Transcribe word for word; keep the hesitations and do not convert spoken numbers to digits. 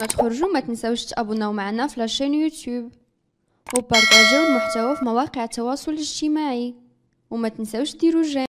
تخرجوا ما تنساوش تابوناو معنا في لاشين يوتيوب وبارطاجيو المحتوى في مواقع التواصل الاجتماعي وما تنساوش ديروا جيم.